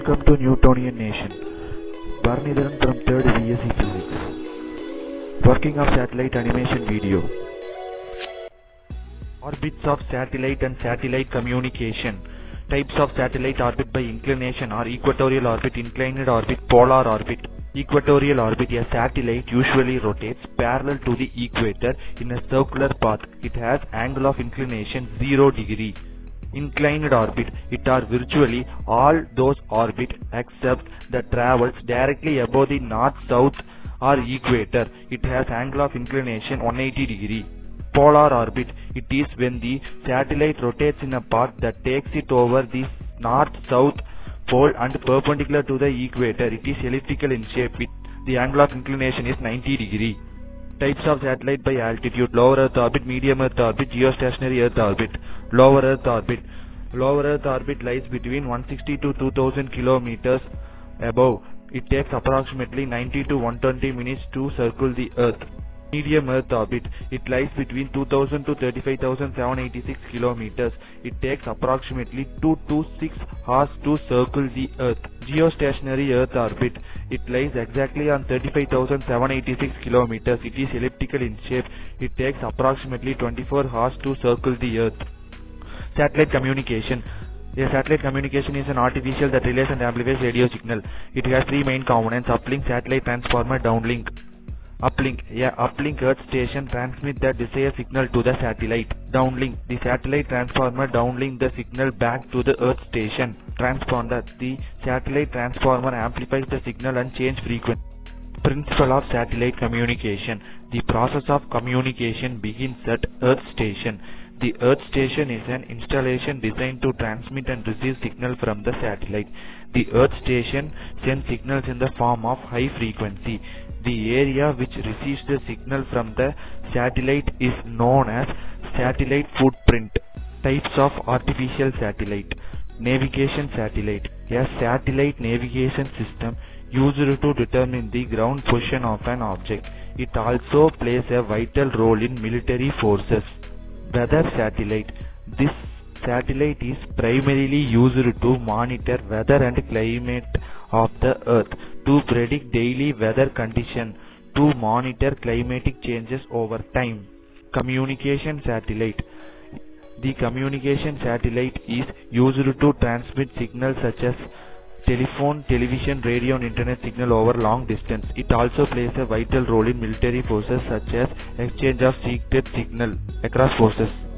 Welcome to Newtonian Nation. Bharanidharan from 3rd BSc Physics. Working of satellite animation video. Orbits of satellite and satellite communication. Types of satellite: orbit by inclination or equatorial orbit, inclined orbit, polar orbit. Equatorial orbit: a satellite usually rotates parallel to the equator in a circular path. It has angle of inclination 0 degree. Inclined orbit: it are virtually all those orbits except that travels directly above the north, south or equator. It has angle of inclination 180 degree. Polar orbit: it is when the satellite rotates in a path that takes it over the north-south pole and perpendicular to the equator. It is elliptical in shape. The angle of inclination is 90 degree. Types of satellite by altitude: lower Earth orbit, medium Earth orbit, geostationary Earth orbit. Lower Earth orbit. Lower Earth orbit lies between 160 to 2000 kilometers above. It takes approximately 90 to 120 minutes to circle the Earth. Medium Earth orbit. It lies between 2000 to 35,786 kilometers. It takes approximately 2 to 6 hours to circle the Earth. Geostationary Earth orbit. It lies exactly on 35,786 kilometers. It is elliptical in shape. It takes approximately 24 hours to circle the Earth. Satellite communication. A satellite communication is an artificial that relays and amplifies radio signal. It has three main components: uplink, satellite transformer, downlink. Uplink. A uplink Earth station transmits the desired signal to the satellite. Downlink. The satellite transformer downlink the signal back to the Earth station. Transponder. The satellite transformer amplifies the signal and changes frequency. Principle of satellite communication. The process of communication begins at Earth station. The Earth station is an installation designed to transmit and receive signal from the satellite. The Earth station sends signals in the form of high frequency. The area which receives the signal from the satellite is known as satellite footprint. Types of artificial satellite. Navigation satellite. A satellite navigation system used to determine the ground position of an object. It also plays a vital role in military forces. Weather satellite. This satellite is primarily used to monitor weather and climate of the Earth, to predict daily weather conditions, to monitor climatic changes over time. Communication satellite. The communication satellite is used to transmit signals such as telephone, television, radio and internet signal over long distance. It also plays a vital role in military forces such as exchange of secret signal across forces.